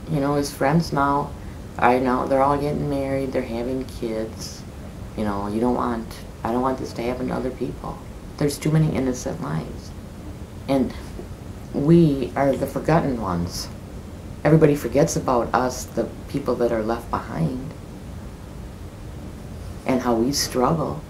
You know, his friends now, I know they're all getting married, they're having kids. You know, I don't want this to happen to other people. There's too many innocent lives. And we are the forgotten ones. Everybody forgets about us, the people that are left behind, and how we struggle.